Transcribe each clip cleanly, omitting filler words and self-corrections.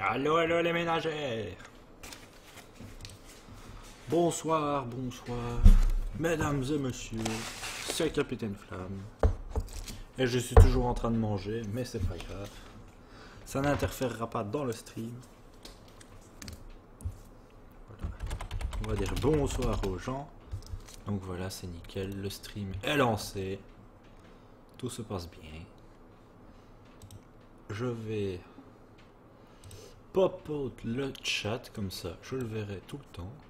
Allô, allô les ménagères. Bonsoir, bonsoir, mesdames et messieurs, c'est Capitaine Flamme. Et je suis toujours en train de manger, mais c'est pas grave. Ça n'interférera pas dans le stream. Voilà. On va dire bonsoir aux gens. Donc voilà, c'est nickel, le stream est lancé. Tout se passe bien. Je vais pop out le chat, comme ça je le verrai tout le temps.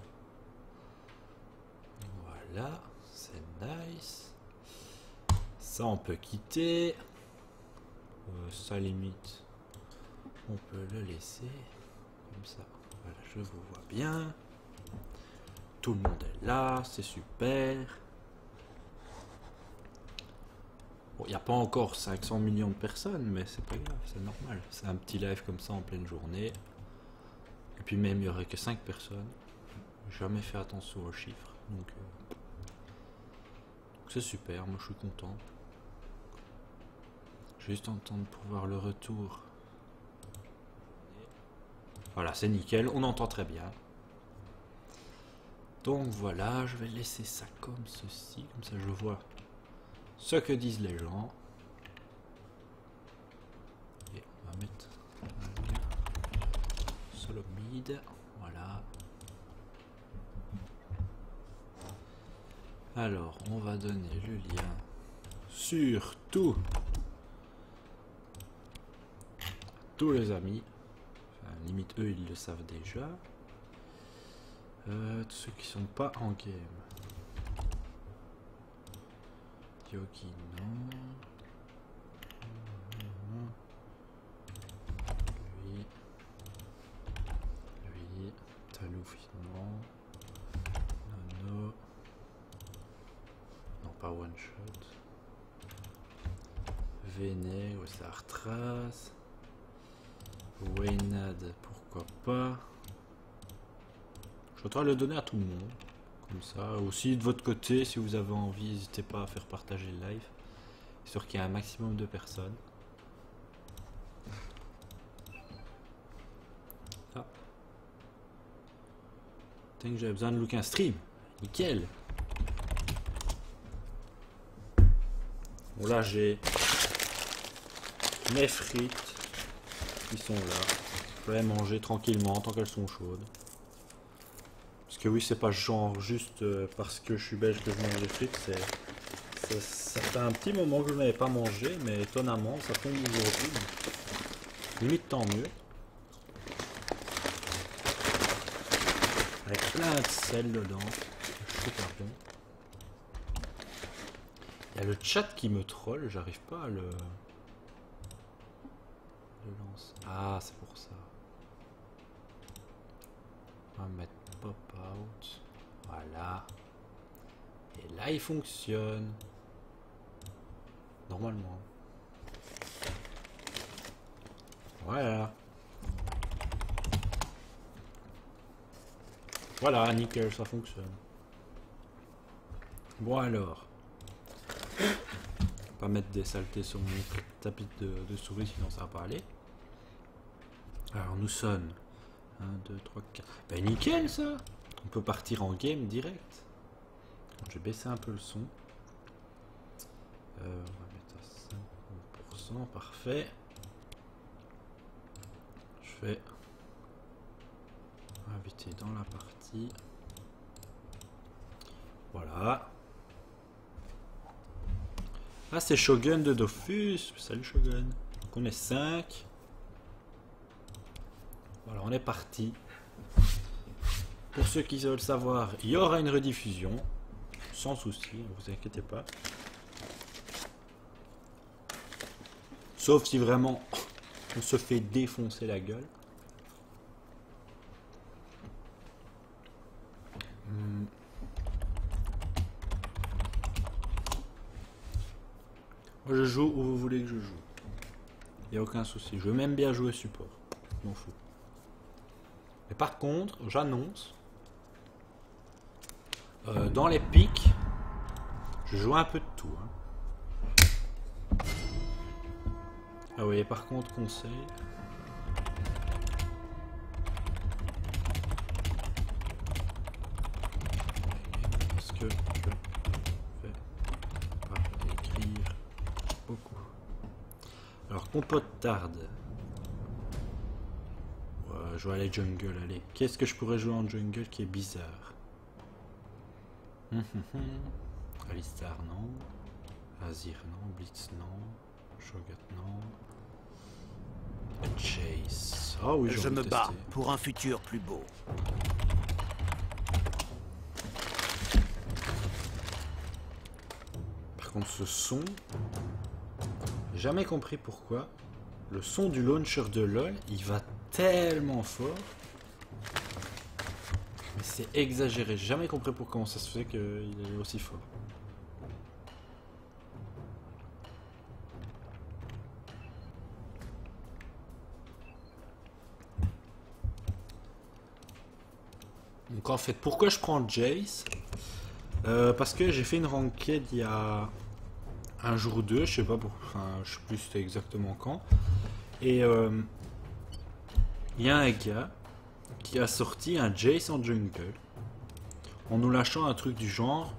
Voilà, c'est nice. Ça on peut quitter. Ça limite, on peut le laisser. Comme ça, voilà, je vous vois bien. Tout le monde est là, c'est super. Bon, il n'y a pas encore 500 millions de personnes, mais c'est pas grave, c'est normal. C'est un petit live comme ça en pleine journée. Et puis même, il n'y aurait que 5 personnes. J'ai jamais fait attention aux chiffres. Donc c'est super, moi je suis content. Juste en temps de pouvoir le retour. Voilà, c'est nickel, on entend très bien. Donc voilà, je vais laisser ça comme ceci, comme ça je vois ce que disent les gens. Et on va mettre solo mid, voilà. Alors, on va donner le lien sur tous les amis. Enfin, limite eux ils le savent déjà. Tous ceux qui sont pas en game. Yogi non. Lui. Talouf non. Nono. Non, pas one shot. Véné, Sartras. Waynad, pourquoi pas. Je voudrais le donner à tout le monde. Comme ça. Aussi de votre côté, si vous avez envie, n'hésitez pas à faire partager le live. Sûr qu'il y a un maximum de personnes. Ah. Putain que j'avais besoin de look un stream. Nickel. Bon là j'ai mes frites qui sont là. Je vais les manger tranquillement tant qu'elles sont chaudes. Parce que oui, c'est pas genre juste parce que je suis belge que je mange des frites, ça fait un petit moment que je n'avais pas mangé, mais étonnamment ça tombe aujourd'hui. Limite tant mieux. Avec plein de sel dedans. C'est super bon. Il y a le chat qui me troll, j'arrive pas à le lancer. Ah, c'est pour ça. On va mettre pop out. Voilà. Et là, il fonctionne. Normalement. Voilà. Voilà, nickel, ça fonctionne. Bon alors. Pas mettre des saletés sur mon tapis de souris, sinon ça va pas aller. Alors nous sommes 1, 2, 3, 4. Ben nickel ça. On peut partir en game direct. Je vais baisser un peu le son. On va mettre à 50%, parfait. Je vais inviter dans la partie. Voilà. Ah, c'est Shogun de Dofus. Salut Shogun. Donc on est 5. Voilà, on est parti. Pour ceux qui veulent savoir, il y aura une rediffusion. Sans souci, ne vous inquiétez pas. Sauf si vraiment on se fait défoncer la gueule. Moi je joue où vous voulez que je joue. Il n'y a aucun souci. Je veux même bien jouer support. Je m'en fous. Mais par contre, j'annonce. Dans les pics, je joue un peu de tout. Hein. Ah oui, par contre, conseil. que je vais pas écrire beaucoup. Alors, compote tarde. Ouais, je vais aller jungle, allez. Qu'est-ce que je pourrais jouer en jungle qui est bizarre? Alistar, non. Azir, non. Blitz, non. Shogat, non. Chase. Oh oui, Je me bats pour un futur plus beau. Par contre, ce son, j'ai jamais compris pourquoi. Le son du launcher de LoL, il va tellement fort. Mais c'est exagéré. J'ai jamais compris pour comment ça se fait qu'il est aussi fort. Donc en fait, pourquoi je prends Jace? Parce que j'ai fait une ranked il y a un jour ou deux, je sais pas pour, enfin, je sais plus c'était exactement quand. Et il y a un gars qui a sorti un Jace en jungle en nous lâchant un truc du genre.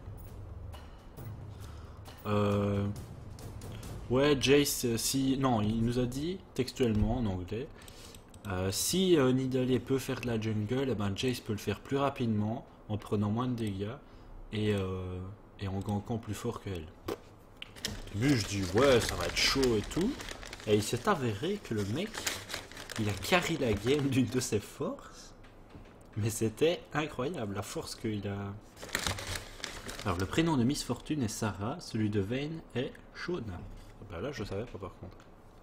Ouais, Jace, si. Non, il nous a dit textuellement en anglais. Si Nidalee peut faire de la jungle, eh ben Jace peut le faire plus rapidement en prenant moins de dégâts et en gankant plus fort qu'elle. Au début, je dis ouais, ça va être chaud et tout. Et il s'est avéré que le mec, il a carry la game d'une de ses forces. Mais c'était incroyable, la force qu'il a. Alors, le prénom de Miss Fortune est Sarah, celui de Vayne est Shona. Bah là, je savais pas par contre.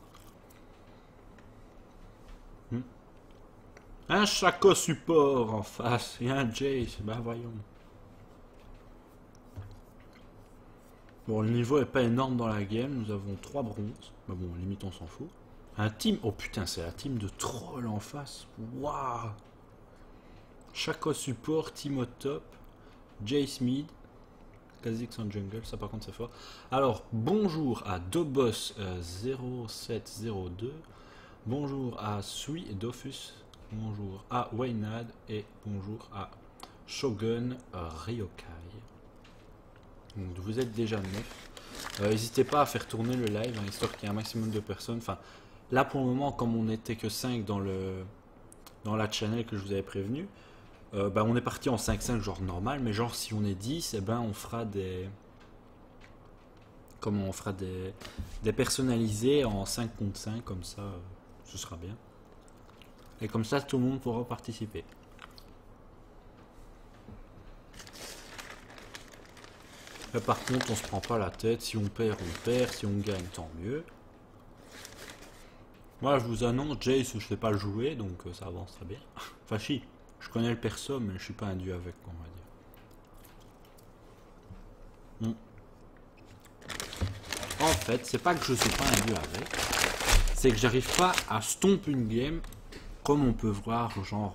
Un Shaco support en face et un Jace, bah voyons. Bon, le niveau est pas énorme dans la game, nous avons 3 bronzes. Bah bon, limite on s'en fout. Un team, oh putain, c'est la team de troll en face. Waouh. Shaco support, team au top, Jace mid, Kha'Zix en jungle, ça par contre c'est fort. Alors, bonjour à Dobos 0702, bonjour à Sui et Dofus, bonjour à Waynad et bonjour à Shogun Ryokai. Donc vous êtes déjà 9. N'hésitez pas à faire tourner le live, hein, histoire qu'il y ait un maximum de personnes. Enfin, là pour le moment, comme on n'était que 5 dans la channel que je vous avais prévenu, bah, on est parti en 5-5 genre normal, mais genre si on est 10, eh ben on fera des... Comment on fera des personnalisés en 5 contre 5, comme ça, ce sera bien. Et comme ça, tout le monde pourra participer. Mais par contre, on se prend pas la tête. Si on perd, on perd. Si on gagne, tant mieux. Moi, je vous annonce, Jace, je sais pas le jouer, donc ça avance très bien. Enfin, si, je connais le perso, mais je suis pas un dieu avec, on va dire. En fait, c'est pas que je suis pas un dieu avec, c'est que j'arrive pas à stomp une game comme on peut voir, genre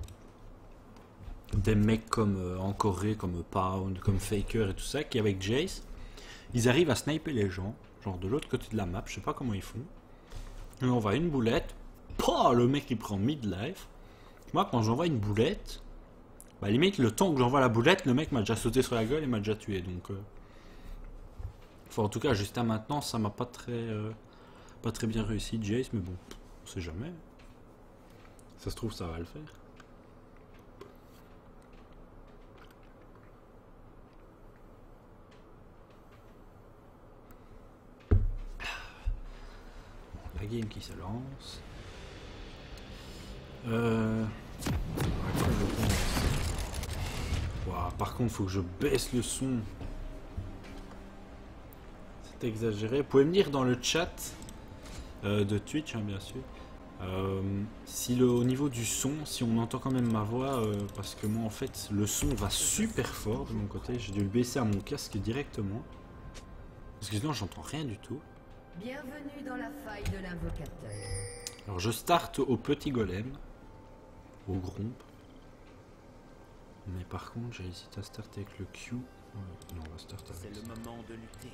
des mecs comme en Corée, comme Pound, comme Faker et tout ça, qui avec Jace, ils arrivent à sniper les gens, genre de l'autre côté de la map, je sais pas comment ils font. Et on voit une boulette, pouah, le mec il prend mid-life. Moi, quand j'envoie une boulette, bah limite le temps que j'envoie la boulette, le mec m'a déjà sauté sur la gueule et m'a déjà tué, donc. Enfin, en tout cas, jusqu'à maintenant, ça m'a pas très bien réussi, Jace, mais bon, on sait jamais. Ça se trouve, ça va le faire. La game qui se lance. Wow, par contre, faut que je baisse le son. C'est exagéré. Vous pouvez me dire dans le chat de Twitch, hein, bien sûr. Si au niveau du son, si on entend quand même ma voix, parce que moi en fait le son va super fort de mon côté, j'ai dû le baisser à mon casque directement, parce que sinon j'entends rien du tout. Bienvenue dans la faille de l'invocateur. Alors je starte au petit golem, au gromp, mais par contre j'ai hésité à starter avec le Q. Ouais, non, on va starter avec C'est le moment de lutter.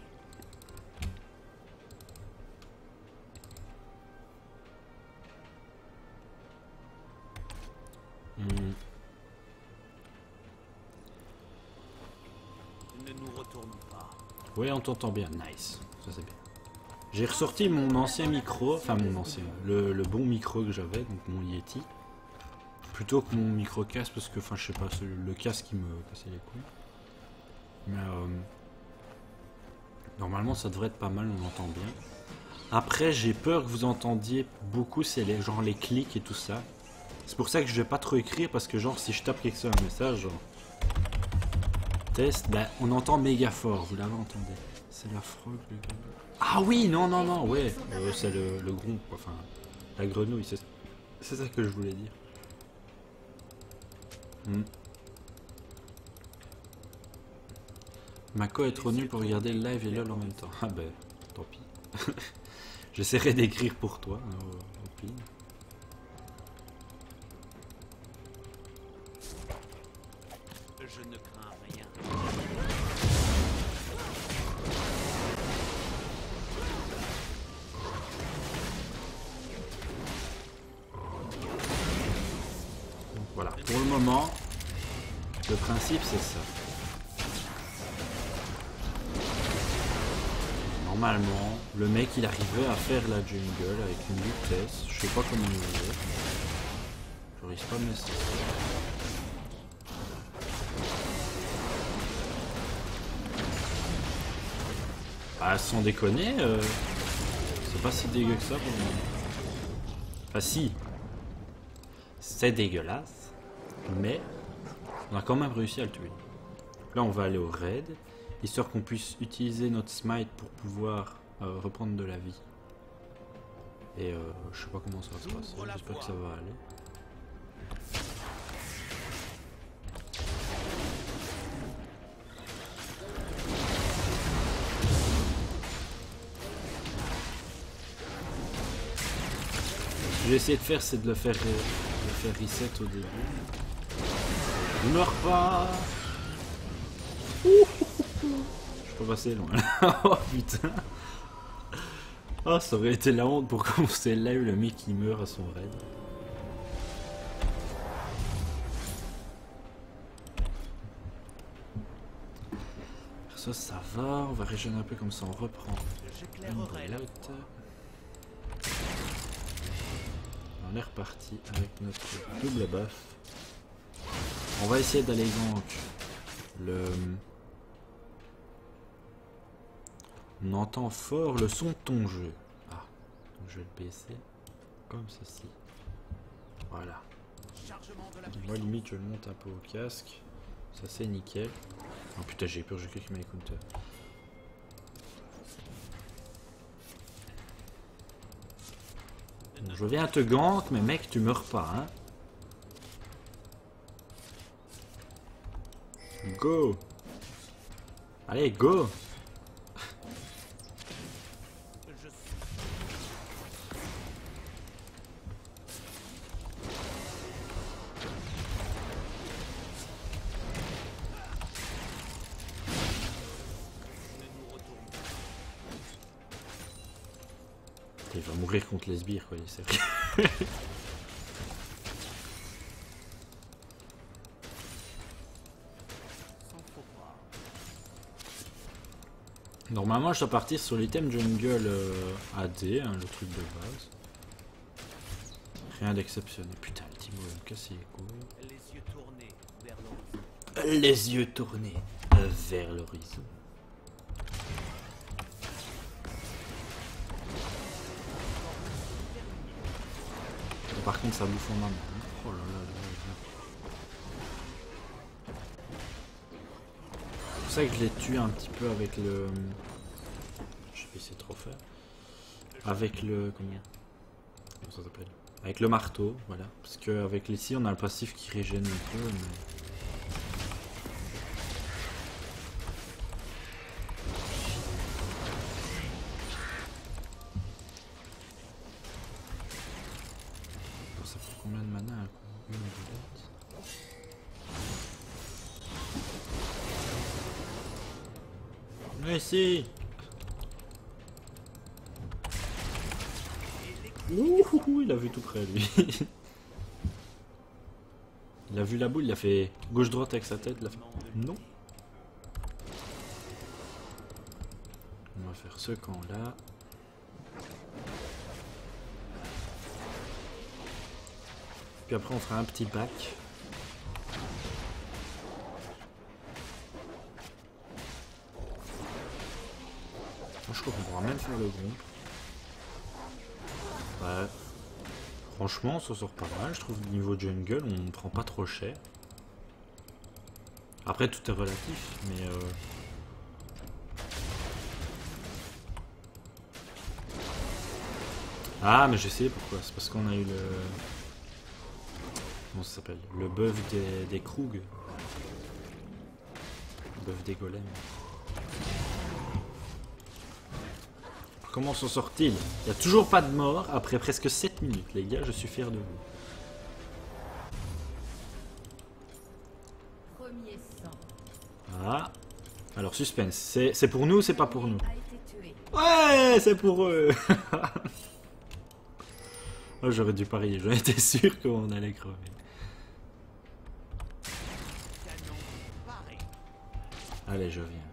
Oui, on t'entend bien. Nice. Ça c'est bien. J'ai ressorti mon ancien micro, enfin mon ancien, le bon micro que j'avais, donc mon Yeti. Plutôt que mon micro casque parce que, enfin je sais pas, c'est le casque qui me cassait les couilles. Mais normalement ça devrait être pas mal, on entend bien. Après j'ai peur que vous entendiez beaucoup, c'est genre les clics et tout ça. C'est pour ça que je vais pas trop écrire parce que genre si je tape quelque chose un message, genre test, ben on entend méga fort, vous l'avez entendu. C'est la frog le gars. Ah oui, non, non, non, ouais, c'est le gron, quoi, enfin la grenouille, c'est ça que je voulais dire. Mako est trop nul pour regarder le live et LOL en même temps. Ah ben, tant pis. J'essaierai d'écrire pour toi, au pire. Je ne crains rien. Donc voilà, pour le moment, le principe c'est ça. Normalement, le mec il arrivait à faire la jungle avec une vitesse, je sais pas comment il faisait. Je risque pas de mettre ça. Ah, sans déconner, c'est pas si dégueu que ça pour moi. Enfin si, c'est dégueulasse, mais on a quand même réussi à le tuer. Là on va aller au raid, histoire qu'on puisse utiliser notre smite pour pouvoir reprendre de la vie. Et je sais pas comment ça va se passer, j'espère que ça va aller. Ce que j'ai essayé de faire, c'est de le faire reset au début. Ne meurs pas. Je peux passer loin. Oh putain. Oh, ça aurait été la honte pour commencer le live, le mec qui meurt à son raid. Ça va, on va régénérer un peu comme ça, on reprend. On est reparti avec notre double buff. On va essayer d'aller donc on entend fort le son de ton jeu. Ah, donc je vais le baisser comme ceci. Voilà. Moi limite je le monte un peu au casque. Ça c'est nickel. Oh putain j'ai peur, j'ai cru qu'il m'a écouté. Je viens te gank mais mec tu meurs pas hein. Go. Allez go. Il va mourir contre les sbires quoi, il sait. Normalement je dois partir sur l'item jungle AD, hein, le truc de base. Rien d'exceptionnel. Putain le Timo va me casser les couilles. Les yeux tournés vers l'horizon. Les yeux tournés vers l'horizon. Par contre ça bouffe en main. Oh là là là là. C'est pour ça que je l'ai tué un petit peu avec le... Je sais pas si c'est trop faire. Avec le... Comment ça s'appelle? Avec le marteau, voilà. Parce qu'avec les scies on a le passif qui régène un peu. Mais... Ça fait combien de mana un coup? Une boulette. Mais si. Ouh, il a vu tout près lui. Il a vu la boule, il a fait gauche-droite avec sa tête, il a fait... Non. On va faire ce camp là. Puis après on fera un petit bac. Je crois qu'on pourra même faire le groupe. Ouais. Franchement, on s'en sort pas mal. Je trouve que niveau jungle, on prend pas trop cher. Après, tout est relatif, mais Ah, mais je sais pourquoi. C'est parce qu'on a eu le... Comment ça s'appelle? Le buff des Krug. Le buff des golems. Comment s'en sort-il? Il n'y a toujours pas de mort après presque 7 minutes, les gars, je suis fier de vous. Premier sang. Ah. Alors, suspense. C'est pour nous ou c'est pas pour nous? A été tué. Ouais, c'est pour eux. Oh, j'aurais dû parier, j'en étais sûr qu'on allait crever. Canon paré. Allez, je viens.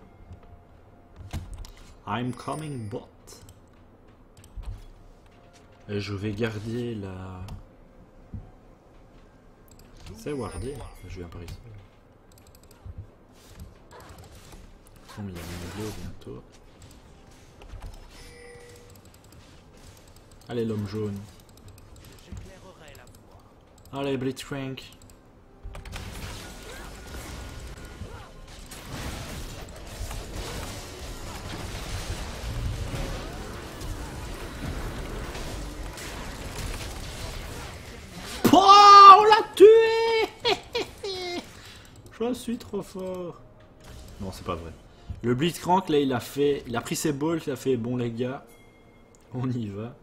I'm coming bot. Et je vais garder la... C'est wardé. Je viens par ici. Il y a mon bleu bientôt. Allez, l'homme jaune. J'éclairerai la voie. Allez, Blitzcrank. Oh, on l'a tué. Je suis trop fort. Non, c'est pas vrai. Le Blitzcrank, là, il a pris ses balls, il a fait bon les gars, on y va.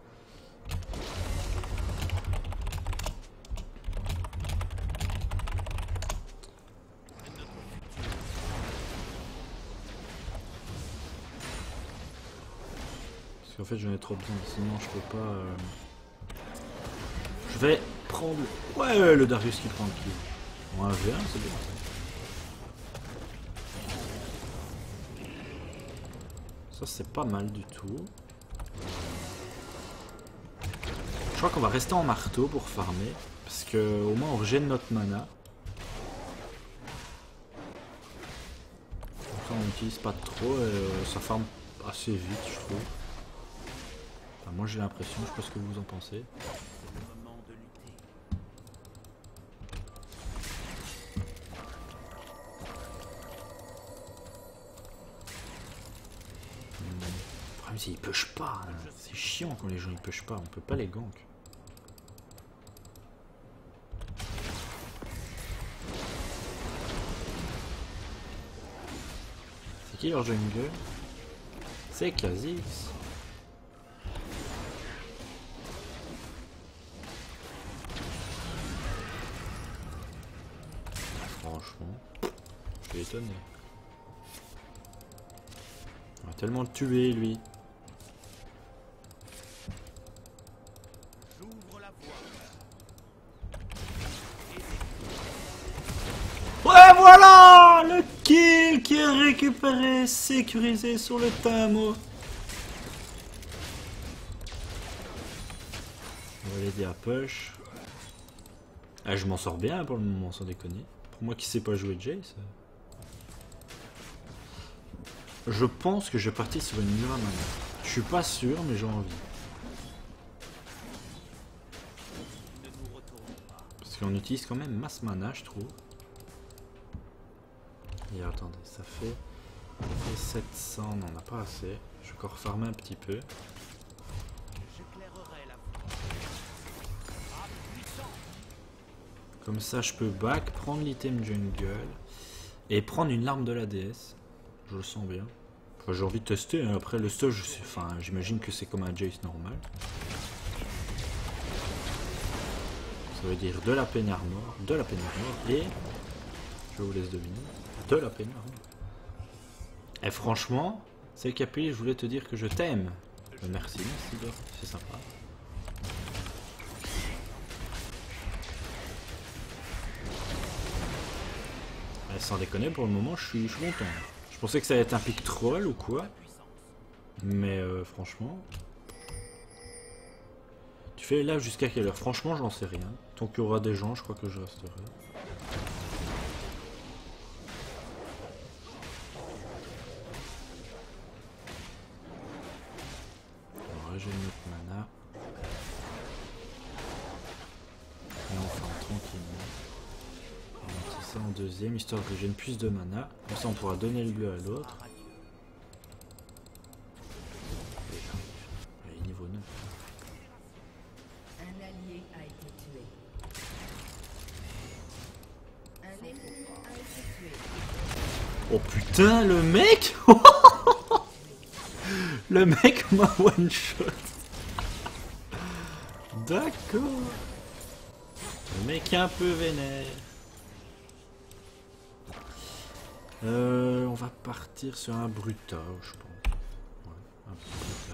Parce qu'en fait, j'en ai trop besoin, sinon je peux pas. Je vais prendre. Ouais, le Darius qui prend le kill. Bon, un V1, c'est bien ça. Ça c'est pas mal du tout. Je crois qu'on va rester en marteau pour farmer. Parce que au moins on régène notre mana. Comme ça on n'utilise pas trop et ça farme assez vite je trouve. Enfin, moi j'ai l'impression, je sais pas ce que vous en pensez. C'est le moment de lutter. Le problème c'est qu'ils push pas. Hein. C'est chiant quand les gens ils push pas, on peut pas les gank. C'est qui leur jungle? C'est Kha'Zix. Franchement, je suis étonné. On va tellement le tuer lui. J'ouvre la voie. Ouais, voilà le kill qui est récupéré, sécurisé sur le Tamo. On va l'aider à push. Ah, je m'en sors bien pour le moment, sans déconner. Pour moi qui sais pas jouer Jace. Je pense que je vais partir sur une nouvelle mana. Je suis pas sûr, mais j'ai envie. Ne nous retournons pas. Parce qu'on utilise quand même masse mana, je trouve. Et attendez, ça fait 700, non, on n'a pas assez. Je vais encore farmer un petit peu. J'éclairerai la voie. Ah, puissant. Comme ça, je peux back, prendre l'item jungle et prendre une larme de la déesse. Je le sens bien. Enfin, j'ai envie de tester. Hein. Après, le stuff, enfin, j'imagine que c'est comme un Jace normal. Ça veut dire de la peine armor, de la peine armor et je vous laisse deviner, de la peine armor. Et franchement, c'est Capi, je voulais te dire que je t'aime. Merci, Dor, c'est sympa. Sans déconner, pour le moment, je suis content. Je pensais que ça allait être un pic troll ou quoi. Mais franchement... Tu fais là jusqu'à quelle heure? Franchement, j'en sais rien. Tant qu'il y aura des gens, je crois que je resterai. Alors, j'ai notre mana. Et on ferme tranquillement. On va mettre ça en deuxième, histoire que j'ai une plus de mana. Comme ça, on pourra donner le bleu à l'autre. Allez, niveau 9. Un allié a été tué. Un ennemi a été tué. Oh putain, le mec Le mec m'a one shot. D'accord. Le mec est un peu vénère. On va partir sur un Bruta, je pense. Ouais, un Bruta.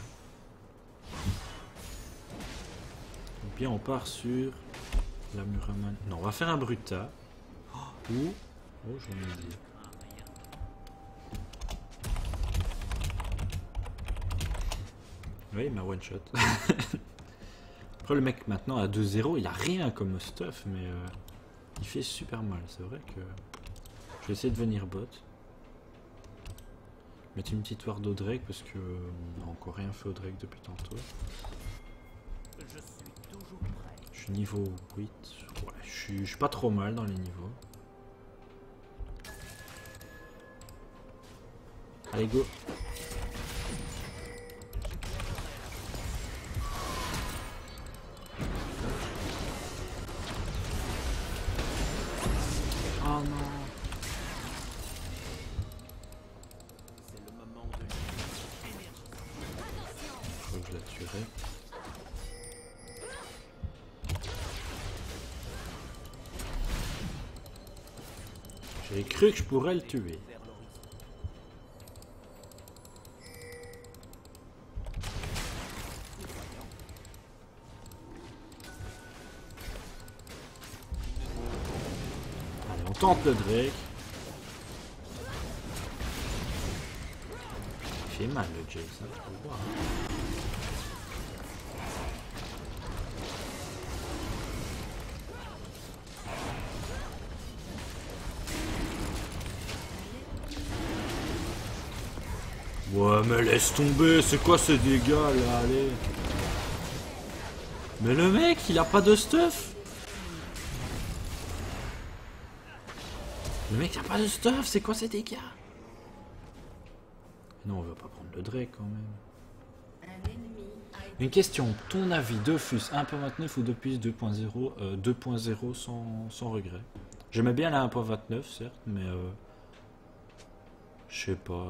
Ou bien on part sur la Muramana. Non, on va faire un Bruta. Ou... Oh, j'en ai dit. Oui, il m'a one shot. Après, le mec maintenant à 2-0, il a rien comme stuff, mais il fait super mal. C'est vrai que je vais essayer de venir bot. Mettre une petite ward au Drake parce que on n'a encore rien fait au Drake depuis tantôt. Je suis toujours prêt. Je suis niveau 8. Ouais, je suis pas trop mal dans les niveaux. Allez, go! Oh non! C'est le moment de lutter. Je crois que je la tuerai. J'ai cru que je pourrais le tuer. Vers l'horizon. Allez, on tente le Drake. Il fait mal le Jace, hein, faut le voir. Hein. Ouais, mais laisse tomber, c'est quoi ces dégâts là, allez. Mais le mec, il a pas de stuff. Le mec, il a pas de stuff, c'est quoi ces dégâts? Non, on va pas prendre le Drake quand même. Un ennemi a été Une question, ton avis, Dofus 1.29 ou Dofus 2.0 2.0 sans regret? J'aimais bien la 1.29 certes, mais je sais pas.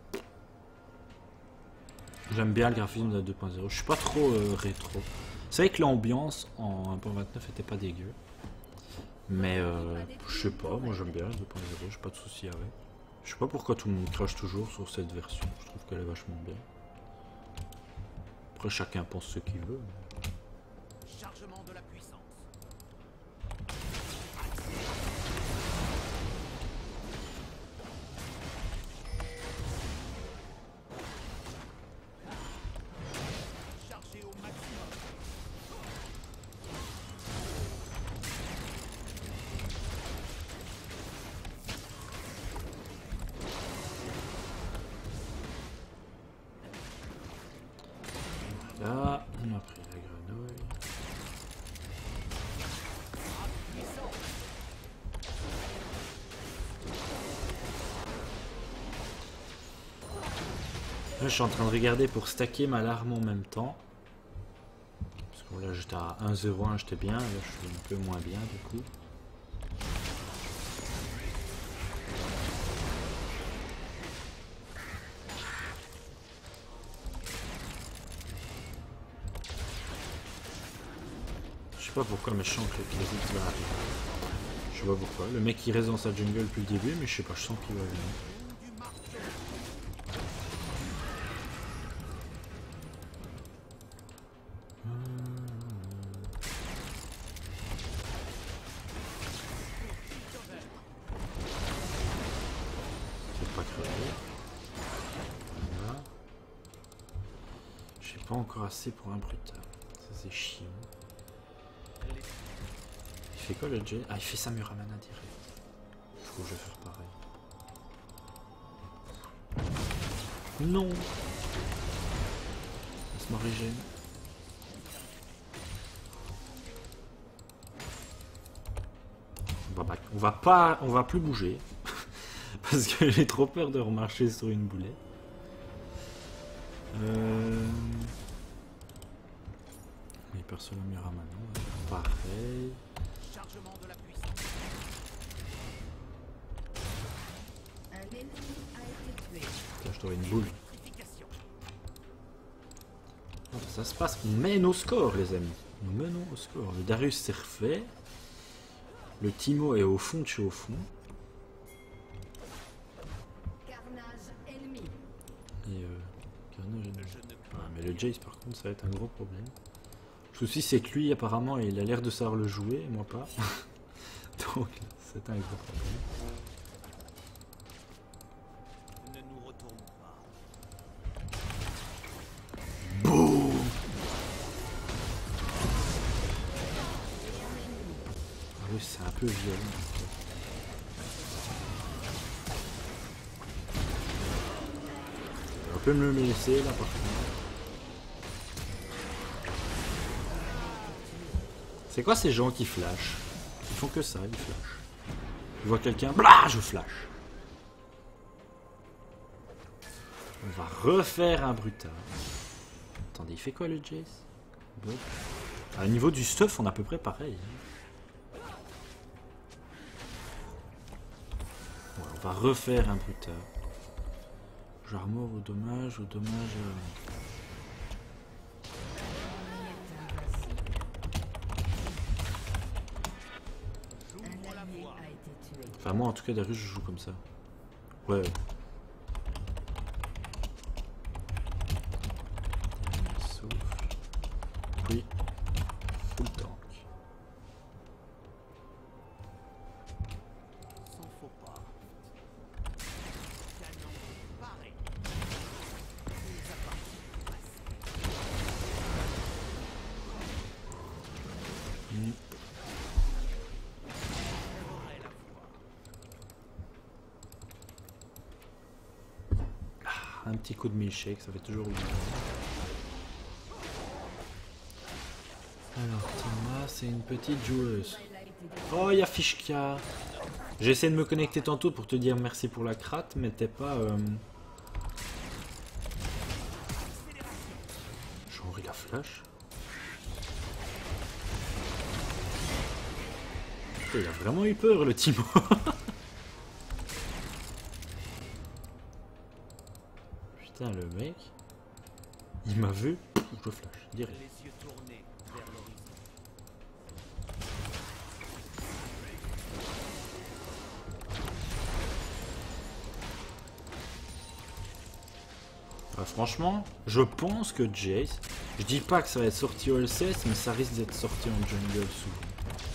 J'aime bien le graphisme de la 2.0. Je suis pas trop rétro. C'est vrai que l'ambiance en 1.29 était pas dégueu. Mais je sais pas, moi j'aime bien la 2.0, j'ai pas de soucis avec. Je sais pas pourquoi tout le monde crache toujours sur cette version, je trouve qu'elle est vachement bien. Après chacun pense ce qu'il veut. Chargement de la puissance. Chargé au maximum. Là, on a pris la grenouille. Là, je suis en train de regarder pour stacker ma larme en même temps. Parce que là, j'étais à 1-0-1, j'étais bien. Là, je suis un peu moins bien du coup. Je sais pas pourquoi, mais je sens que le Kha'Zix va arriver. Je sais pas pourquoi. Le mec il reste dans sa jungle depuis le début, mais je sais pas, je sens qu'il va venir. C'est pas crevé. Voilà. pas encore assez pour un brutal. Ça c'est chiant. Les- Il fait quoi le J? Ah, il fait sa Muramana direct. Je crois que je vais faire pareil. Non. Laisse-moi régène. On va plus bouger. Parce que j'ai trop peur de remarcher sur une boulette. Mais perso la Muramana, pareil. Chargement de la puissance. Un ennemi a été tué. Là, je t'aurais une boule. Électrification. Ça se passe, on mène au score les amis. Nous menons au score. Le Darius s'est refait. Le Timo est au fond de chez au fond. Carnage ennemi. Et Carnage est nul. Je ne Ah, crains mais le Jace par contre ça va être un gros problème. Le souci c'est que lui apparemment il a l'air de savoir le jouer et moi pas. Donc c'est un gros problème. Ne nous retournons pas. Boum. Ah oui c'est un peu violent. On peut me le laisser là par contre. C'est quoi ces gens qui flashent? Ils font que ça, ils flashent. Je vois quelqu'un, blah, je flash. On va refaire un brutal. Attendez, il fait quoi le Jace? Bon. À niveau du stuff, on est à peu près pareil. Ouais, on va refaire un brutal. J'armure au dommage, au dommage. Un allié a été tué. Enfin, moi en tout cas, Darius, je joue comme ça. Ouais. Sauf. Oui. Full tank. Sans faux pas. Canon paré. Ils appartiennent presque. Mm. J'aurai la foi. Un petit coup de milkshake, ça fait toujours bien. Alors, Thomas, c'est une petite joueuse. Il a été Oh, il y a Fishka. J'ai essayé de me connecter tantôt pour te dire merci pour la cratte, mais t'es pas. Genre, il a flash. Putain, il a vraiment eu peur, le Timo. Putain, le mec. Il m'a vu. Je flash, direct. Les yeux tournés vers l'horizon. Franchement, je pense que Jace, je dis pas que ça va être sorti au LCS, mais ça risque d'être sorti en jungle souvent.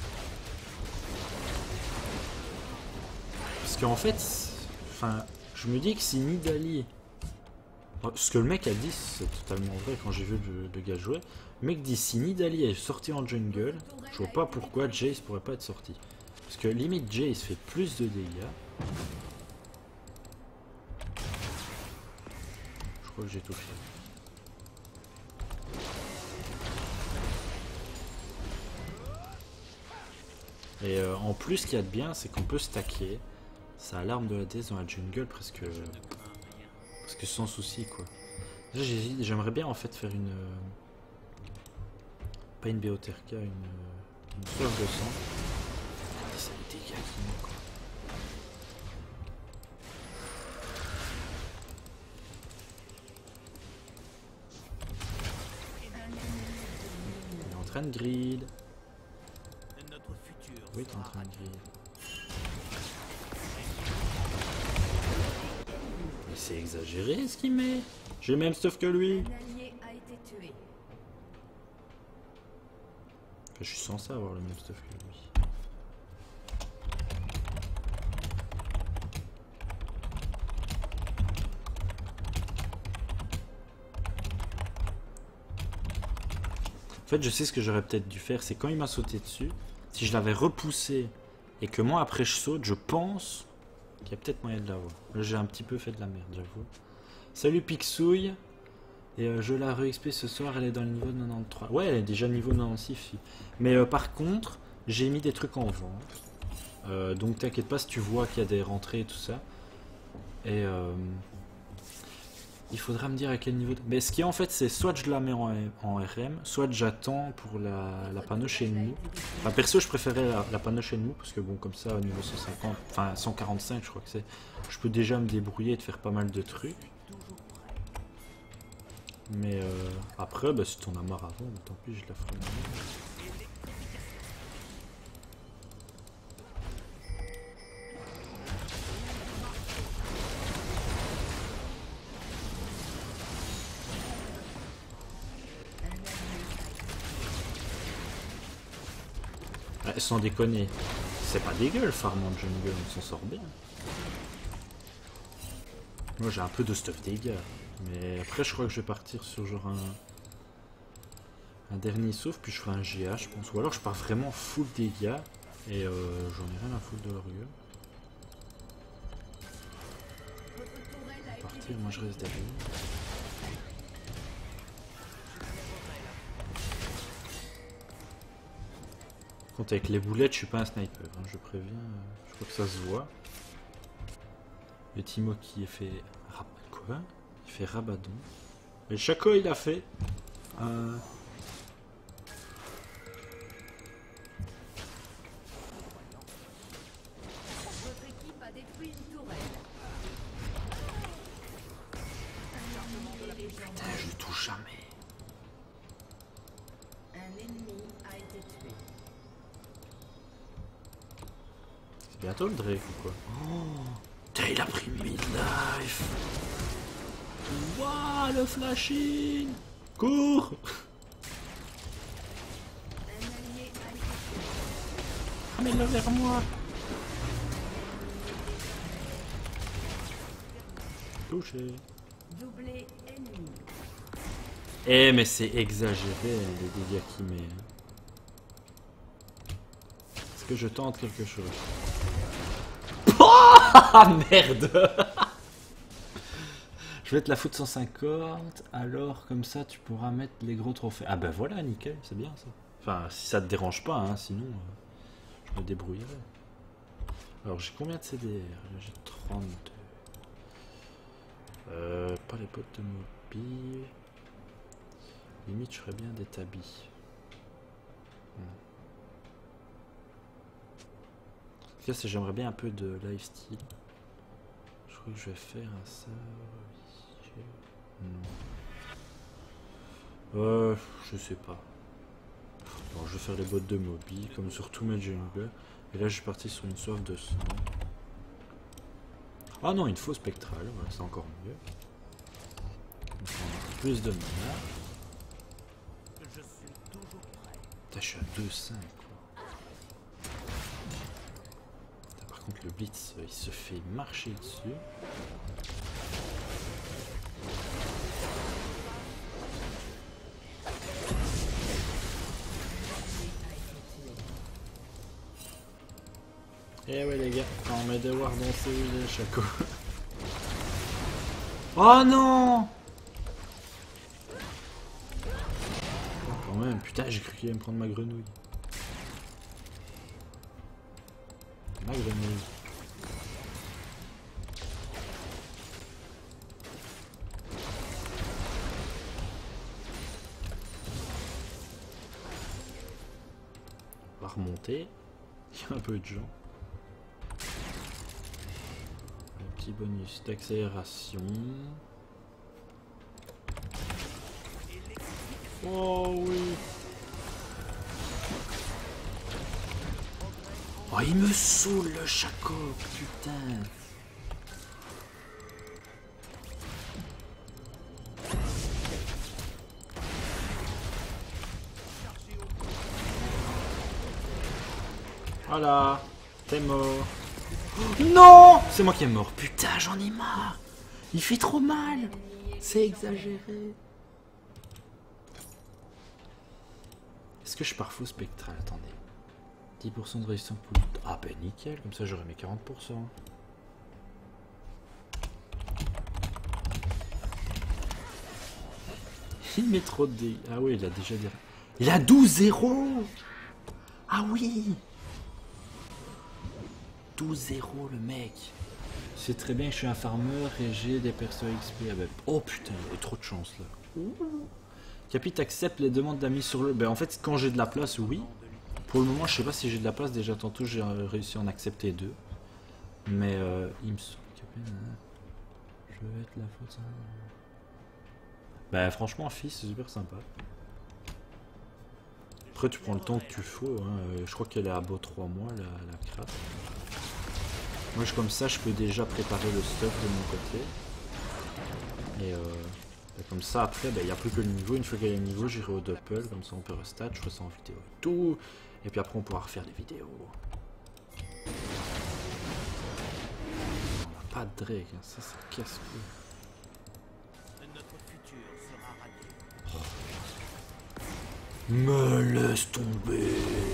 Parce qu'en fait, enfin, je me dis que si Nidalee, ce que le mec a dit, c'est totalement vrai quand j'ai vu le gars jouer. Le mec dit si Nidalee est sorti en jungle, je vois pas pourquoi Jace pourrait pas être sorti. Parce que limite Jace fait plus de dégâts. Je crois que j'ai tout fait. Et en plus, ce qu'il y a de bien, c'est qu'on peut stacker sa alarme de la déesse dans la jungle presque sans souci quoi. J'aimerais bien en fait faire une pas une BOTRK, une fleur de sang. C'est les dégâts qui manquent quoi. Il est en train de grid. Notre futur. Oui, t'es en sera train de grid. Mais c'est exagéré ce qu'il met. J'ai le même stuff que lui. Un allié a été tué. Enfin, je suis censé avoir le même stuff que lui. fait, je sais ce que j'aurais peut-être dû faire, c'est quand il m'a sauté dessus, si je l'avais repoussé et que moi après je saute, je pense qu'il y a peut-être moyen de l'avoir. Là j'ai un petit peu fait de la merde, j'avoue. Salut Pixouille. Et je la re-XP ce soir, elle est dans le niveau 93. Ouais, elle est déjà niveau 96, fille. Mais par contre, j'ai mis des trucs en vente. Donc t'inquiète pas si tu vois qu'il y a des rentrées et tout ça. Et il faudra me dire à quel niveau... Mais ce qui est en fait, c'est soit je la mets en RM, soit j'attends pour la panneau chez nous. Enfin perso, je préférais la panneau chez nous, parce que bon, comme ça, au niveau 150, enfin 145 je crois que c'est... Je peux déjà me débrouiller et de faire pas mal de trucs. Mais après, bah, si t'en as marre avant, bah, tant pis, je la ferai maintenant. Sans déconner, c'est pas dégueu le farm en jungle, on s'en sort bien. Moi j'ai un peu de stuff dégâts, mais après je crois que je vais partir sur genre un dernier sauf, puis je ferai un GA je pense, ou alors je pars vraiment full dégâts, et j'en ai rien à foutre de leur gueule. On va partir, moi je reste derrière. Contre avec les boulettes, je suis pas un sniper, hein, je préviens, je crois que ça se voit. Le Timo qui est fait... Quoi? Il fait Rabadon. Et Chaco il a fait... Votre équipe a détruit une tourelle. Putain, je touche jamais. Un ennemi a été tué. C'est bientôt le Drake ou quoi? Oh, putain, il a pris mid-life. Waouh, le flash-in. Cours. Un allié a été Ramène-le vers moi. Touché. doublé ennemi. Eh mais c'est exagéré les dégâts qu'il met. Est-ce que je tente quelque chose? Ah merde. Je vais te la foutre 150, alors comme ça tu pourras mettre les gros trophées. Ah bah voilà, nickel, c'est bien ça. Enfin, si ça te dérange pas, hein, sinon je me débrouillerai. Alors j'ai combien de CDR? Là j'ai 32. Pas les potes de mobile. Limite, je ferais bien des tabis. En tout cas, j'aimerais bien un peu de lifestyle. Je crois que je vais faire un ça. Non. Je sais pas. Bon, je vais faire les bottes de mobile, comme sur tous mes jungles. Et là, je suis parti sur une soif de sang. Ah non, une fausse spectrale, voilà, c'est encore mieux. Donc, on a plus de mana. Je suis toujours prêt. Putain, je suis à 2,5 quoi. Putain, par contre, le blitz, il se fait marcher dessus. Eh ouais les gars, quand on met devoir danser les Chaco. Oh non! Oh, quand même, putain, j'ai cru qu'il allait me prendre ma grenouille. Ma grenouille. On va remonter. Il y a un peu de gens. Petit bonus d'accélération. Oh oui. Oh il me saoule le Chaco, putain. Voilà, t'es mort. Non! C'est moi qui est mort. Putain, j'en ai marre. Il fait trop mal. C'est exagéré. Est-ce que je pars faux spectral? Attendez. 10% de résistance pour... Ah ben nickel, comme ça j'aurais mes 40%. Il met trop de dégâts. Ah oui, il a déjà dit... Il a 12-0. Ah oui. 12-0 le mec. C'est très bien que je suis un farmer et j'ai des persos XP. Ah ben... Oh putain, il y a trop de chance là. Capit accepte les demandes d'amis sur le... Ben en fait, quand j'ai de la place, oui. Pour le moment, je sais pas si j'ai de la place. Déjà, tantôt, j'ai réussi à en accepter 2. Mais il me semble... Je vais être la faute. Ça... Ben franchement, fils, c'est super sympa. Après, tu prends le temps que tu faut. Hein. Je crois qu'elle est à beau 3 mois, la crasse. Moi, comme ça, je peux déjà préparer le stuff de mon côté. Et comme ça, après, il n'y a plus que le niveau. Une fois qu'il y a le niveau, j'irai au doppel. Comme ça, on peut restat. Je ferai ça en vidéo et tout. Et puis après, on pourra refaire des vidéos. On n'a pas de Drake. Hein. Ça, c'est casse-couille. Me laisse tomber.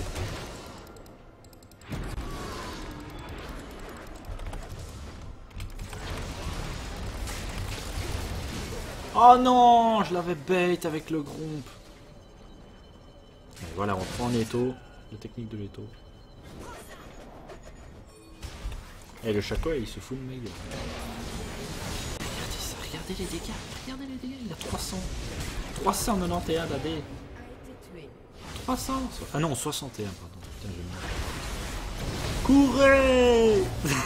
Oh non, je l'avais bait avec le gromp. Et voilà, on prend l'étau, la technique de l'étau. Et le chaco, il se fout de ma gueule. Regardez ça, regardez les dégâts, il a 300. 391 d'AD. 300. Ah non, 61, pardon. Putain, courez.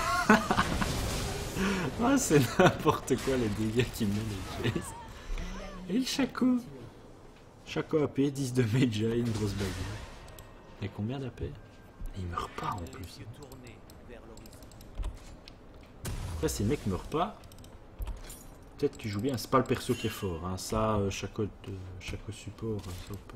Ah, c'est n'importe quoi les dégâts qu'il met les Jace. Et le Chaco. Chaco AP, 10 de Meja, une grosse bagarre. Et combien d'AP? Il meurt pas en plus. Après, si le mec meurt pas, peut-être qu'il joue bien. C'est pas le perso qui est fort. Hein. Ça, Chaco support, ça peut...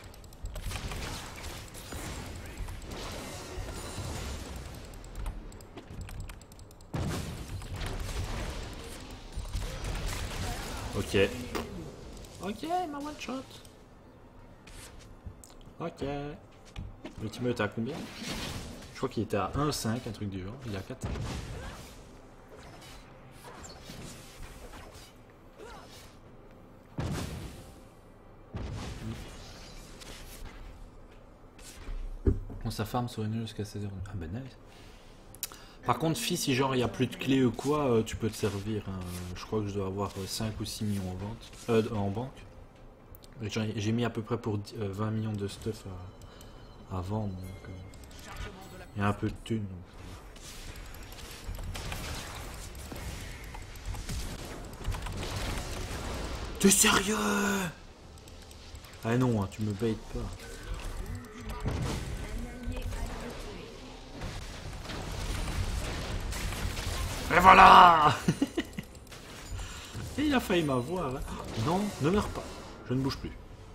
Ok. Ok, ma one shot. Ok. L'ultimate à combien? Je crois qu'il était à 1,5, un truc du genre. Il est à 4. On sa farm sur une jusqu'à 16h. Ah ben nice. Par contre, fils, si genre il n'y a plus de clés ou quoi, tu peux te servir. Hein. Je crois que je dois avoir 5 ou 6 millions en banque. J'ai mis à peu près pour 20 millions de stuff à vendre. Donc, il y a un peu de thunes. T'es sérieux? Ah non, hein, tu me baites pas. Et voilà. Et il a failli m'avoir. Hein. Non, ne meurs pas. Je ne bouge plus.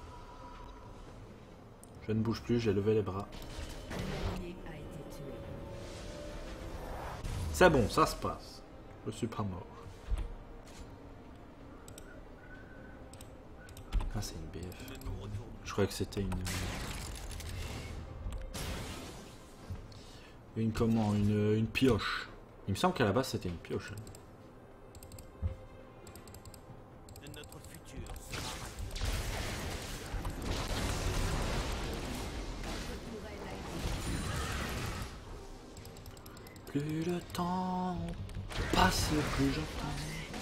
Je ne bouge plus, j'ai levé les bras. C'est bon, ça se passe. Je suis pas mort. Ah, c'est une BF. Je croyais que c'était une pioche. Il me semble qu'à la base c'était une pioche. Notre futur sera plus le temps passe, plus j'entends.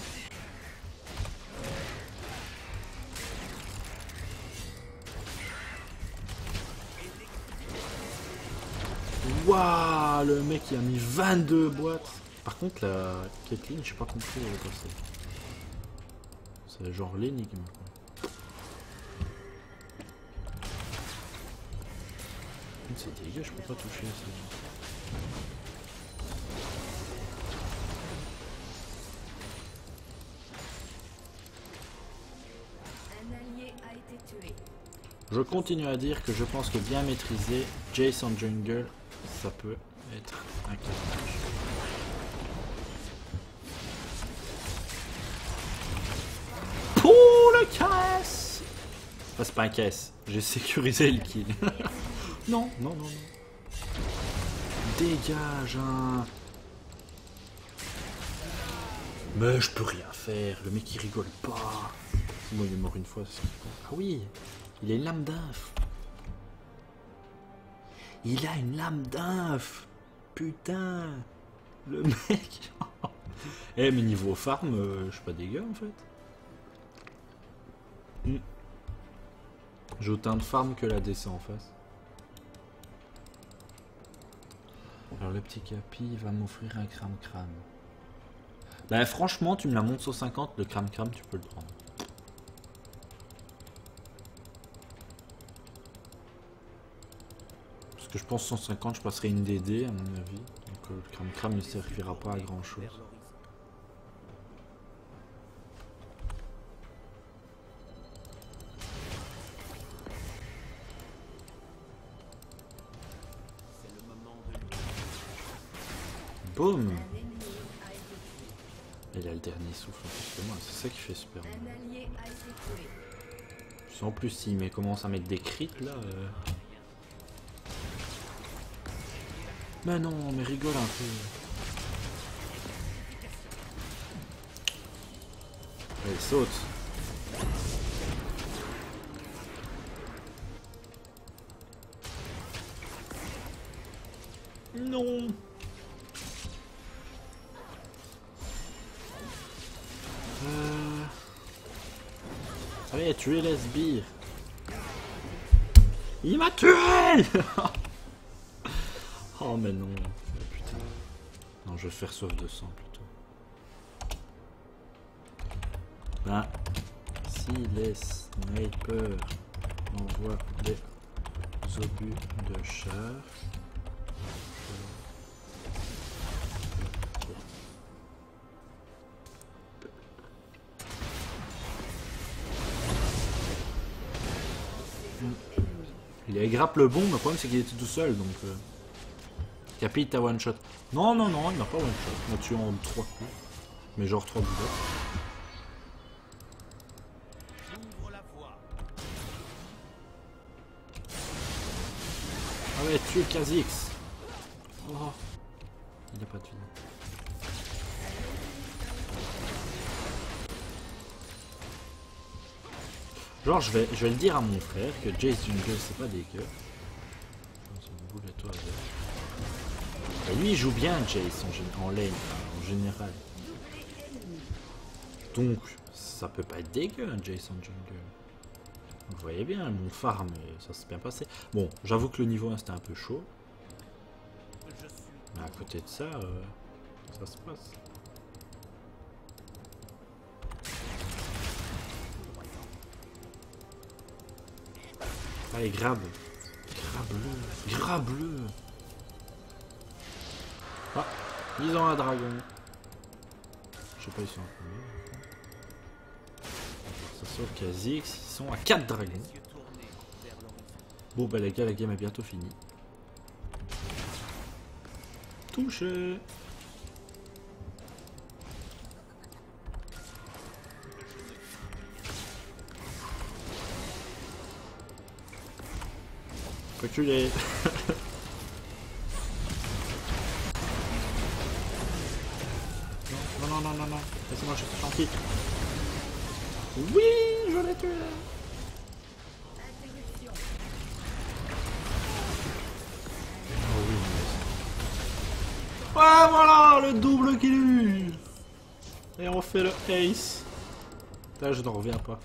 Waouh, le mec il a mis 22 boîtes. Par contre la Caitlyn, j'ai pas compris quoi c'est. C'est genre l'énigme. C'est dégueu, je peux pas toucher ça. Je continue à dire que je pense que bien maîtriser Jace en jungle, ça peut être un carnage. Pour le casse. Enfin, c'est pas un caisse. J'ai sécurisé le kill. Non, non, non, non. Dégage, hein. Mais je peux rien faire. Le mec il rigole pas. Bon, il est mort une fois. Ah oui, il a une lame d'inf. Il a une lame d'inf. Putain. Le mec. Eh, mais niveau farm, je suis pas dégueu en fait. J'ai autant de farm que la DC en face. Alors le petit capi va m'offrir un cram-cram. Bah franchement, tu me la montes sur 50, le cram-cram tu peux le prendre. Parce que je pense 150, je passerai une DD à mon avis. Donc le cram-cram ne servira pas à grand chose. Boum. Il a le dernier souffle en plus que moi, c'est ça qui fait super mal. En plus, s'il commence à mettre des crits là. Mais non, mais rigole un peu. Allez, saute. Non. Allez, tuez les sbires. Il m'a tué. Oh mais non. Putain. Non, je vais faire sauf de sang plutôt. Ben, si les snipers envoient des obus de char. Il grappe le bon, mais le problème c'est qu'il était tout seul donc. Capi t'as one shot. Non, non, non, il m'a pas one shot. Il m'a tué en 3 coups. Mais genre 3 boulettes. Ah ouais, tuer Kha'Zix. Oh. Il a pas de vie. Genre je vais le dire à mon frère que Jace Jungle c'est pas dégueu. Et lui il joue bien Jace en lane, en général. Donc ça peut pas être dégueu un Jace en jungle. Vous voyez bien, mon farm ça s'est bien passé. Bon, j'avoue que le niveau 1 c'était un peu chaud. Mais à côté de ça, ça se passe. Allez, grabe. Grabe-le. Grabe-le. Ah, ils ont un dragon. Je sais pas, ils sont à combien. Ça sauve Kha'Zix, ils sont à 4 dragons. Bon bah les gars, la game est bientôt finie. Touché. Reculez. Non, non, non, non, non. Laissez-moi, je suis tranquille. Oui, je l'ai tué. Oh oui. Ouais, voilà, le double kill. Et on fait le ace. Là, je n'en reviens pas.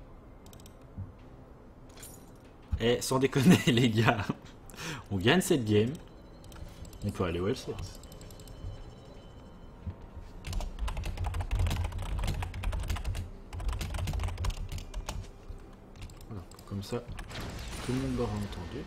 Et sans déconner les gars, on gagne cette game, on peut aller au L7. Voilà, comme ça, tout le monde l'aura entendu.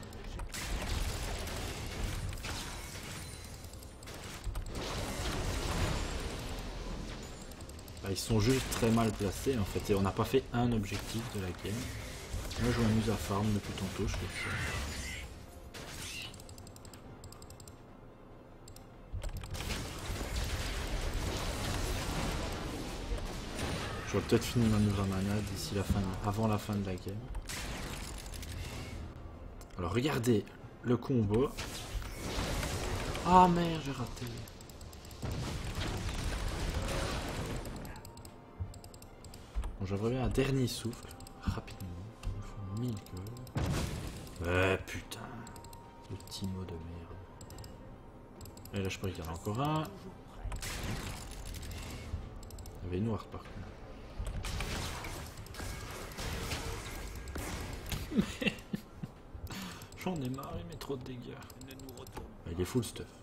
Bah, ils sont juste très mal placés en fait, et on n'a pas fait un objectif de la game. Moi je m'amuse à farm depuis tantôt, je fais ça. J'aurais peut-être fini ma Muramana d'ici la fin, avant la fin de la game. Alors regardez le combo. Ah merde, j'ai raté. Bon, j'aimerais bien un dernier souffle. Rapidement. Il me faut 1000 que... Ouais, putain. Le Timo de merde. Et là, je peux regarder encore un. Il y avait noir par contre. Mais... J'en ai marre, il met trop de dégâts. Il est full stuff.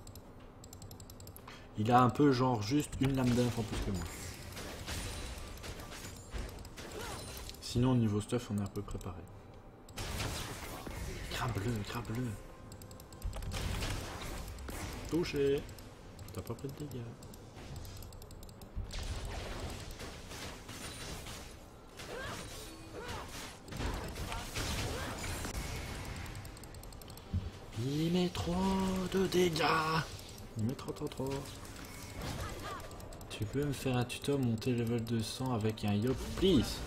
Il a un peu genre juste une lame d'inf en plus que moi. Sinon au niveau stuff on est un peu préparé. Crabe-le, crabe-le. Touché. T'as pas pris de dégâts. Il met trop de dégâts. Il met trop. Tu peux me faire un tuto monter level 200 avec un yop, please?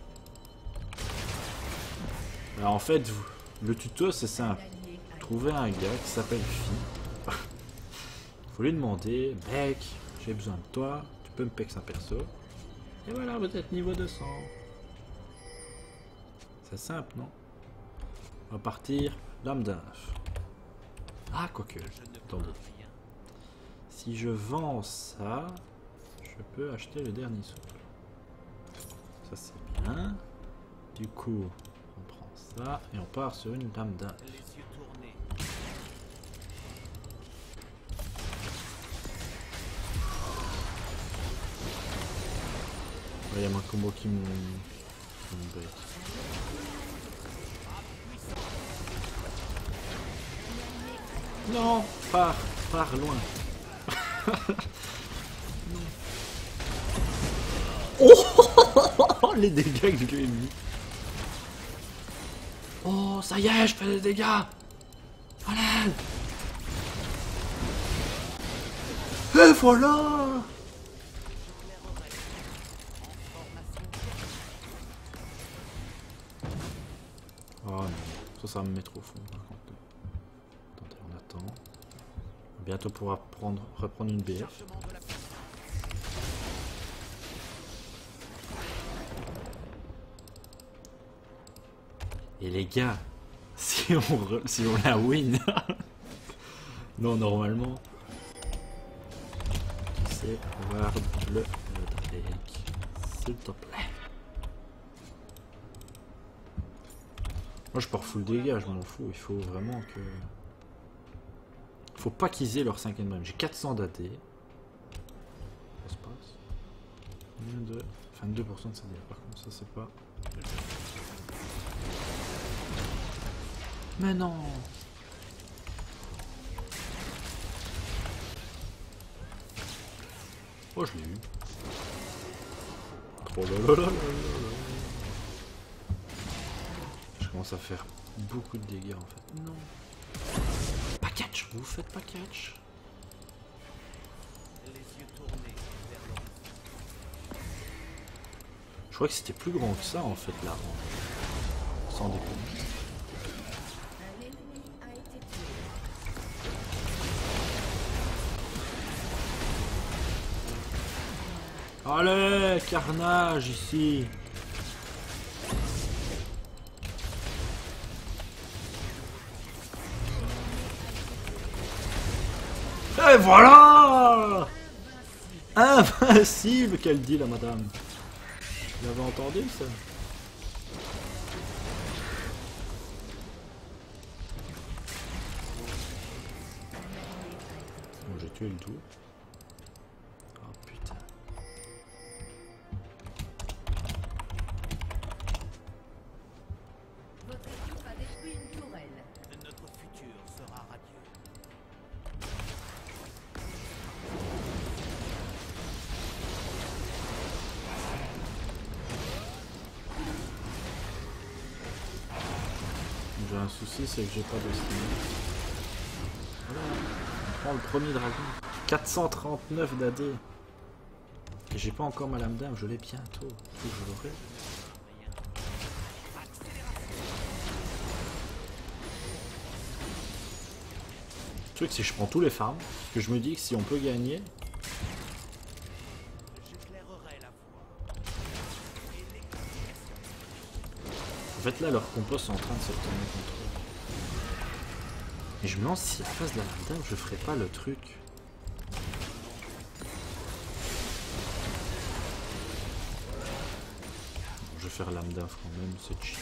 Alors en fait, le tuto c'est simple. Trouvez un gars qui s'appelle Phi. Faut lui demander, mec, j'ai besoin de toi, tu peux me pex un perso. Et voilà, vous êtes niveau 200. C'est simple, non? On va partir, lame d'inf. Ah, quoique, attendez. Si je vends ça, je peux acheter le dernier souffle. Ça c'est bien. Du coup, on prend ça et on part sur une lame d'inf. Il y a mon combo qui me break. Non, pars loin. Oh, les dégâts que je lui ai mis. Oh, ça y est, je fais des dégâts. Voilà. Et voilà. Oh non, ça me met trop fond par contre. Attendez, on attend. Bientôt pourra reprendre une BF. Et les gars, si on la win, non normalement, c'est voir le Drake, s'il te plaît. Moi je pars full dégâts, je m'en fous, il faut vraiment que... Faut pas qu'ils aient leur 5ème run. J'ai 400 d'AD. Ça se passe. 22% de CDR par contre, ça c'est pas... Mais non. Oh je l'ai eu. Oh là là là là là. Je commence à faire beaucoup de dégâts en fait. Non. Pas catch, vous faites pas catch. Je crois que c'était plus grand que ça en fait là. Sans déconner. Allez, carnage ici. Et voilà. Invincible, qu'elle dit la madame. Vous l'avez entendu ça? Bon, j'ai tué le tout. Oh putain. Votre équipe a détruit une tourelle. Notre futur sera radieux. J'ai un souci, c'est que j'ai pas de skin. Voilà, on prend le premier dragon. 439 d'AD. Et j'ai pas encore ma lame d'âme, je l'ai bientôt. Faut que je l'aurai. truc c'est que je prends tous les farms, que je me dis que si on peut gagner... J'éclairerai la voie. En fait là leurs compos sont en train de se retourner contre eux. Et je me demande si à la place de la lambda je ferais pas le truc. Bon, je vais faire lambda quand même, c'est cheaté.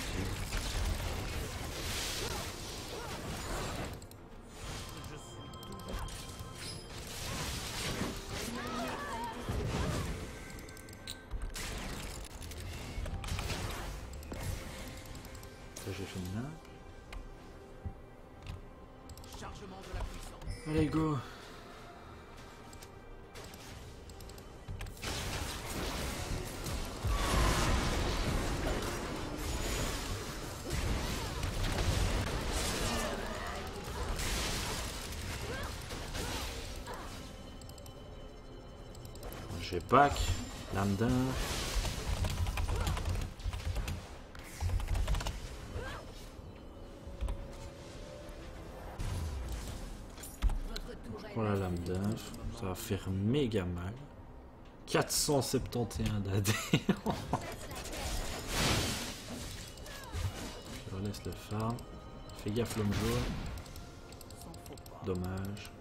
J'ai fait une nappe. Chargement de la puissance. Allez go. J'ai back, lambda. Voilà lambda, ça va faire méga mal. 471 d'AD. Je relaisse le farm. Fais gaffe l'homme jaune. Dommage.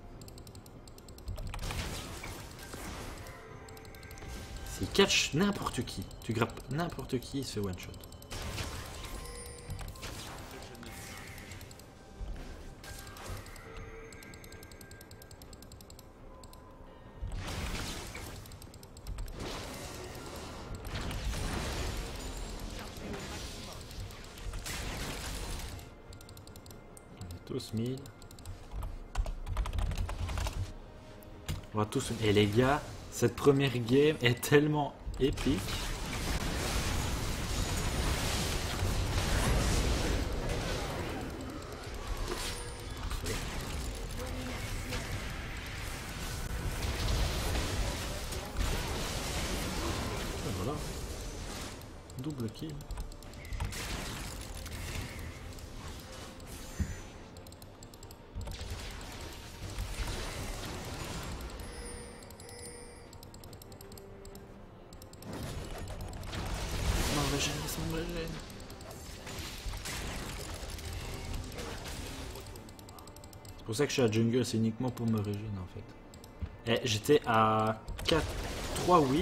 S'il catch n'importe qui, tu grappes n'importe qui, il se fait one shot. Tous 1000. On va tous... Et les gars, cette première game est tellement épique. Et voilà. Double kill. C'est pour ça que je suis à jungle, c'est uniquement pour me régénérer en fait. Et j'étais à 4, 3, 8.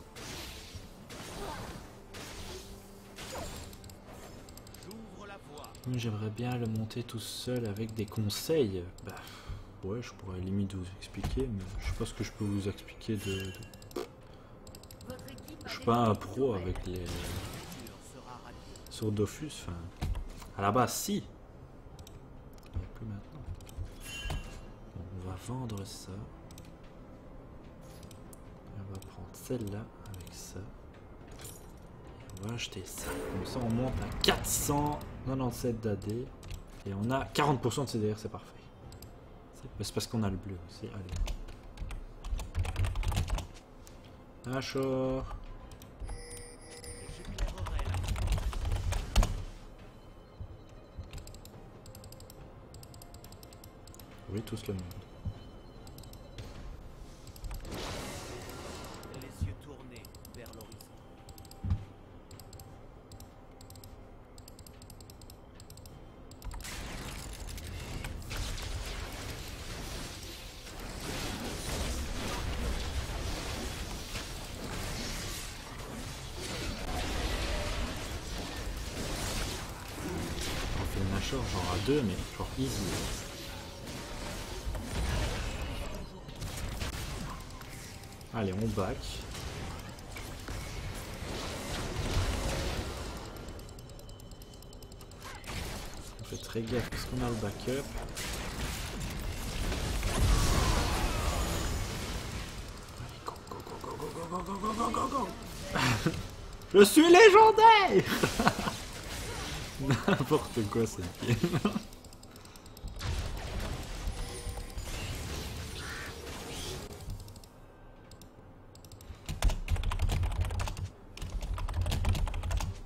J'ouvre la voie. J'aimerais bien le monter tout seul avec des conseils. Bah, ouais, je pourrais limite vous expliquer, mais je sais pas ce que je peux vous expliquer de... Je suis pas un pro avec les... Sur Dofus, enfin... À la base, si. Mais plus maintenant. Bon, on va vendre ça. Et on va prendre celle-là avec ça. Et on va acheter ça. Comme ça, on monte à 497 d'AD. Et on a 40% de CDR, c'est parfait. C'est parce qu'on a le bleu aussi. Allez. Achor. Oui, tous le monde. Les yeux tournés vers l'horizon. On fait une Achor genre à 2, mais genre easy. Allez, on back. On fait très gaffe parce qu'on a le backup. Allez, go, go, go, go, go, go, go, go, go, go, go. Je suis légendaire. N'importe quoi cette game.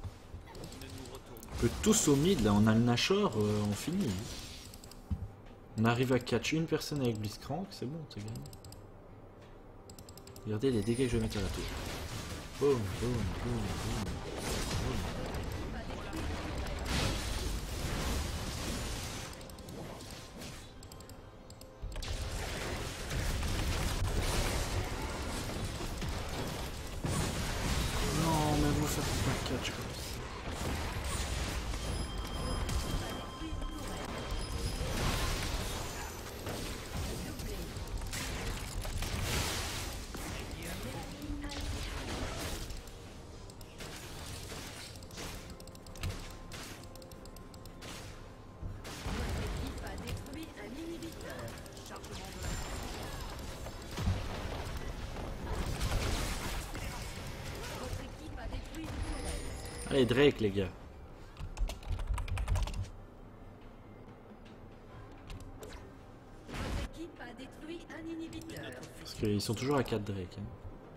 On peut tous au mid, là on a le Nashor, on finit. On arrive à catch une personne avec Blitzcrank, c'est bon, c'est gagné. Regardez les dégâts que je vais mettre à la tour. Boum, boum, boum, boum, boum. Non, mais vous faites pas catch comme ça. L'équipe a détruit un inhibiteur. Chargement de la Votre équipe a détruit une tourelle. Allez, Drake, les gars. Votre équipe a détruit un inhibiteur. Parce qu'ils sont toujours à 4 Drake. Hein.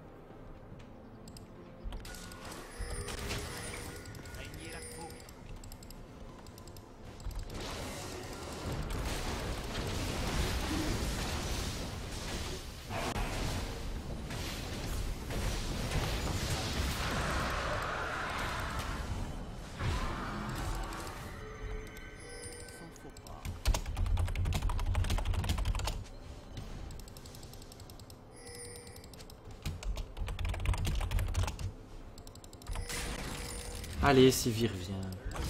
régnée la foudre. Sans faux pas. Allez, Sivir vient.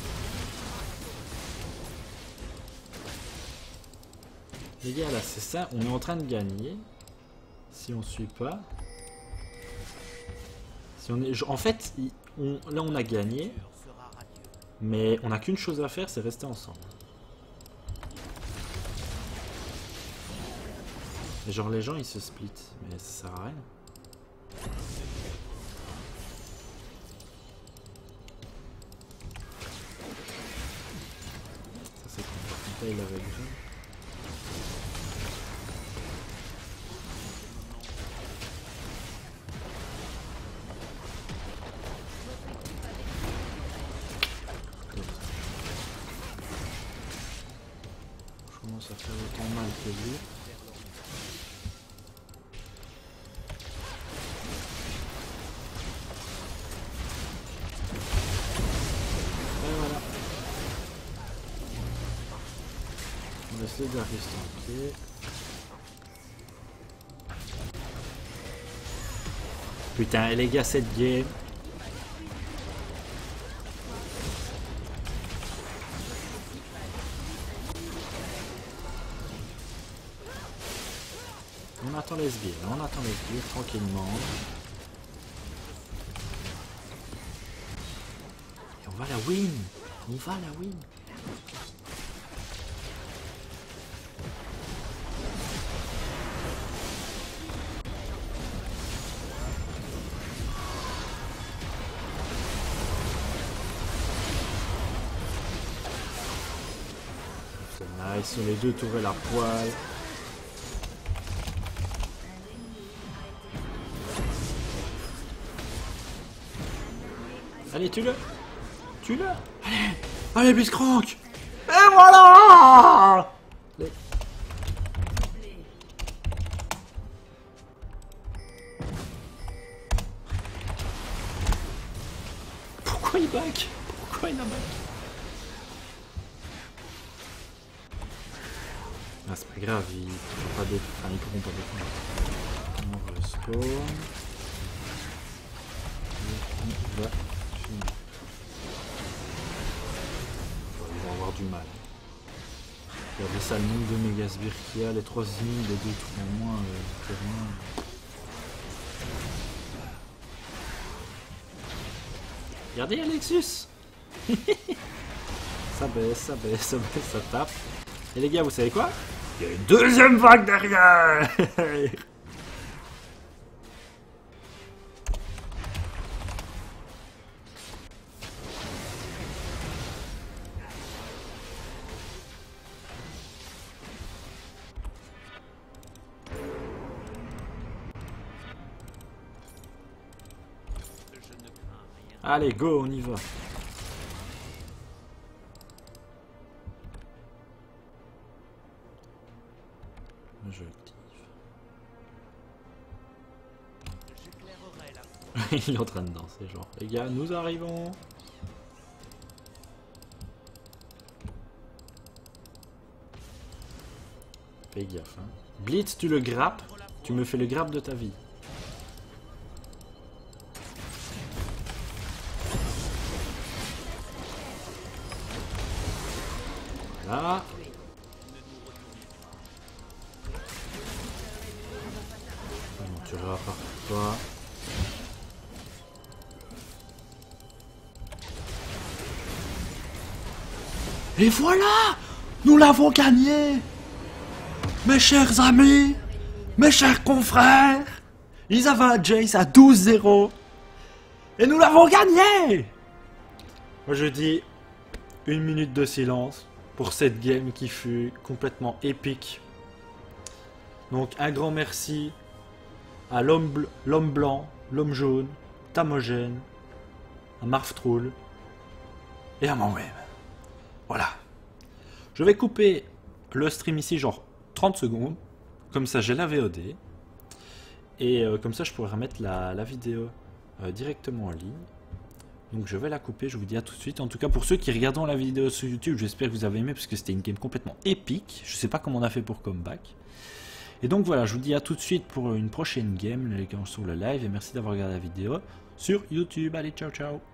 Les gars, là, c'est ça. On est en train de gagner. Si on suit pas. Si on est... En fait, là, on a gagné. Sera radieux. Mais on n'a qu'une chose à faire, c'est rester ensemble. Et genre, les gens, ils se split. Mais ça sert à rien. Ça, c'est quand il avait besoin. Je commence à faire autant mal que lui. Et voilà. On va essayer de la rester. Putain, et les gars, cette game. On attend les sbires, on attend les sbires tranquillement. Et on va la win. On va la win. C'est nice, sur les deux tourelles à poil. Allez, tue-le. Tue-le. Allez. Allez, Blitzcrank. Et voilà. Allez. Pourquoi il back? Pourquoi il a back? Ah, c'est pas grave, ils pourront pas défendre. Enfin, ils pourront pas défendre. On respawn. On va finir. Ils vont avoir du mal. Regardez ça, le nombre de mégasbires qu'il y a, les 3 ennemis, les 2 trucs en moins, clairement. Regardez Alexus. Ça baisse, ça baisse, ça baisse, ça tape. Et les gars, vous savez quoi? Il y a une deuxième vague derrière. Je ne crains rien. Allez, go, on y va. je active. J'éclairerai la voie. Il est en train de danser, genre. Les gars, nous arrivons. Fais gaffe, hein. Blitz, tu le grappes. Tu me fais le grappe de ta vie. Voilà. On tirera par toi. Et voilà! Nous l'avons gagné! Mes chers amis! Mes chers confrères! Ils avaient un Jace à 12-0. Et nous l'avons gagné! Moi je dis 1 minute de silence pour cette game qui fut complètement épique. Donc un grand merci à l'homme blanc, l'homme jaune, Tamogène, à Marftroul et à moi-même. Voilà. Je vais couper le stream ici genre 30 secondes. Comme ça j'ai la VOD. Et comme ça je pourrai remettre la vidéo directement en ligne. Donc je vais la couper, je vous dis à tout de suite. En tout cas pour ceux qui regardent la vidéo sur YouTube, j'espère que vous avez aimé parce que c'était une game complètement épique. Je sais pas comment on a fait pour comeback. Et donc voilà, je vous dis à tout de suite pour une prochaine game, les gars sur le live. Et merci d'avoir regardé la vidéo sur YouTube. Allez, ciao ciao.